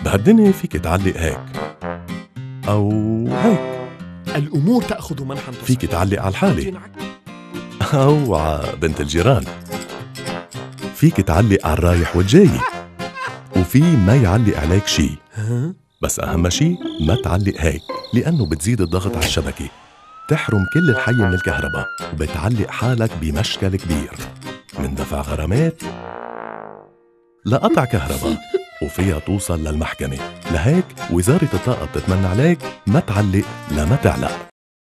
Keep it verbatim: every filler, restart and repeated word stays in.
بهالدنيا فيك تعلق هيك أو هيك. الأمور تأخذ منحا تصل. فيك تعلق على الحالة أو على بنت الجيران. فيك تعلق على الرايح والجاي، وفي ما يعلق عليك شي. بس أهم شي ما تعلق هيك، لأنه بتزيد الضغط على الشبكة، تحرم كل الحي من الكهرباء، وبتعلق حالك بمشكل كبير من دفع غرامات لقطع كهرباء، وفيها توصل للمحكمة. لهيك وزارة الطاقة بتتمنى عليك ما تعلق لما تعلق.